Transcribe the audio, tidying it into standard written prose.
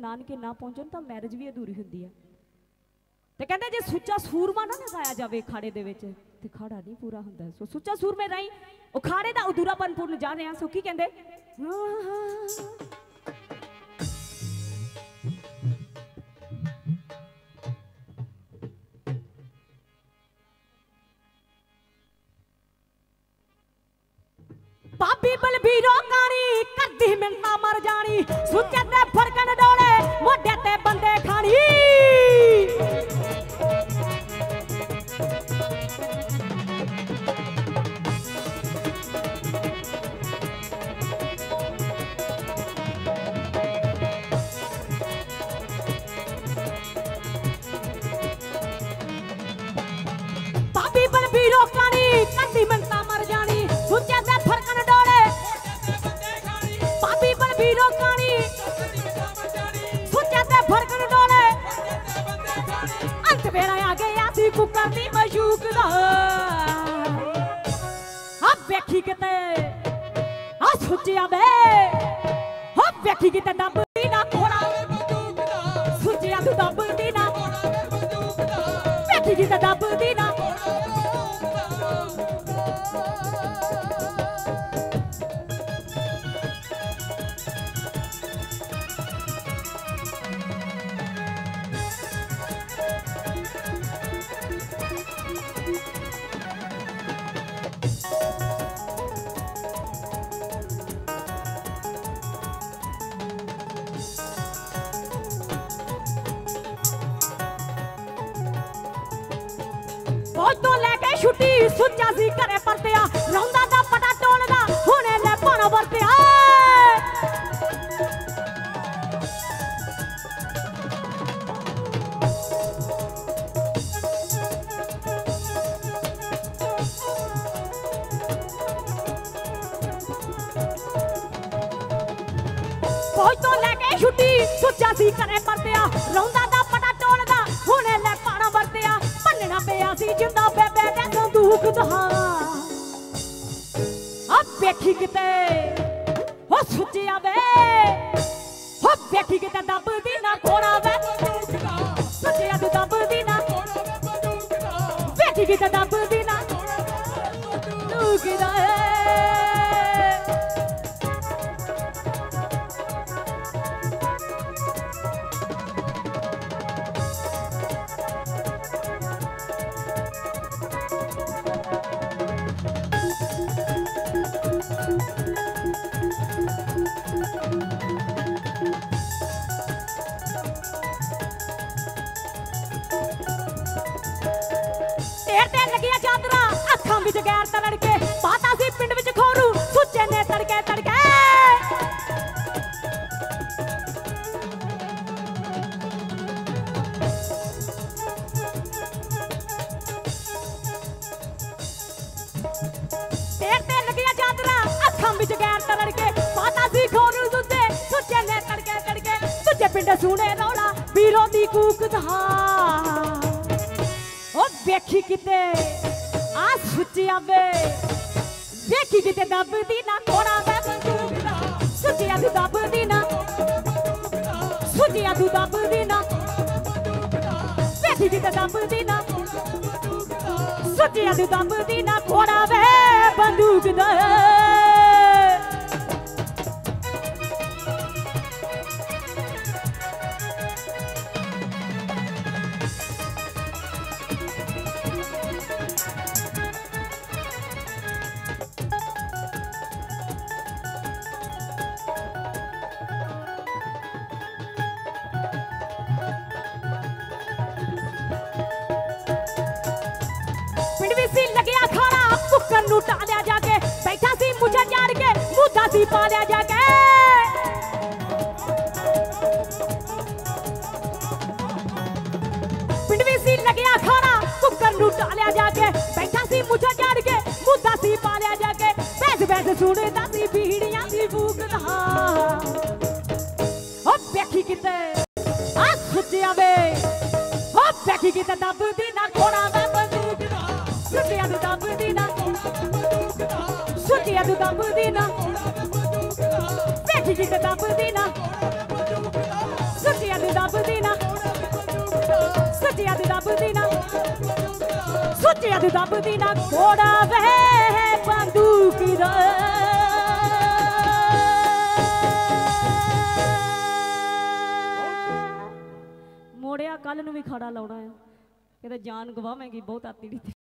नानके ना पहुंचन तो मैरिज भी अधूरी होंदी है। ते कहंदे जे सुच्चा सूरमा ना लगाया जाए अखाड़े दे विच ते अखाड़ा नहीं पूरा हुंदा। सो सुच्चा सूरमे राही अखाड़े दा अधूरापन पूर्ण जा रहे हैं। सो की कहंदे पापी बलबीरो कानी करदी मिन्नता मर जानी सुच्चे ते फरकन डोले मोढे ते बंदे खानी। पापी बलबीरो कानी करदी मिन्नता मर जानी सुच्चे ते फरकन डोले पापी बलबीरो कानी सुच्चे ते फरकन डोले अंत बेड़ा आ गया सी कुकर दी मशूक दा। अब वेखी किते आ सुच्चिया वे अब वेखी किते दबदी ना घोड़ा सुच्चिया तू दबदी ना वेखी किते दबदी ना। तो लेके छुट्टी सुच्चा सी घरे परतिया रौंदा दा पटा टोलदा हुणे ले पाना वरतिया। तो लेके छुट्टी सुच्चा सी घरे परतिया रौंदा दा पटा टोलदा हुणे ले पाना वरतिया। भन्नना पिया सी जिंदा बेबे दे संदूक दा। अब वेखी किते हो सुच्चिया वे हो वेखी किते दबदी ना घोड़ा वे सुच्चिया तू दबदी ना वेखी किते दबदी ना बंदूक दा। लगिया चादरा अखां विच गैर तड़के पाता सी पिंड विच खोरू सुच्चे ने तड़के तड़के। लगिया चादरा अखां विच गैर तड़के पाता सी खोरू सुच्चे ने तड़के तड़के। सुच्चे पिंड सुने रौला बीरों दी कूक दा। वेखी किते आ सुच्चिया वे वेखी किते दबदी ना घोड़ा वे बंदूक दा। सुच्चिया तू दबदी ना सुच्चिया तू दबदी ना वेखी किते दबदी ना सुच्चिया तू दबदी ना घोड़ा वे बंदूक दा। लगिया खाना कुकर नू टालिया जाके बैठा सी मुझे जाड़ के मुद्दा सी पालिया जाके। पिंडवी सी लगिया खाना कुकर नू टालिया जाके बैठा सी मुझे जाड़ के मुद्दा सी पालिया जाके। बैस बैस सुनदा सी बीड़ियां दी भूख दा। ओ वेखी किते आ सुच्चिया वे ओ वेखी किते दबदी ना घोड़ा वे बंदूक दा। सुच्चिया तू दबदी ना सुच्चिया तू दबदी ना वेखी किते दबदी ना ਸੁੱਚਿਆ ਦੀ ਦੱਬਦੀ ਨਾ ਸੁੱਚਿਆ ਦੀ ਦੱਬਦੀ ਨਾ ਘੋੜਾ ਵੇ ਬੰਦੂਕ ਦਾ ਮੋੜਿਆ ਕੱਲ ਨੂੰ ਵੀ ਖੜਾ ਲਾਉਣਾ ਆ ਕਿਤੇ ਜਾਨ ਗਵਾਵੇਂਗੀ ਬਹੁਤ ਆਤੀ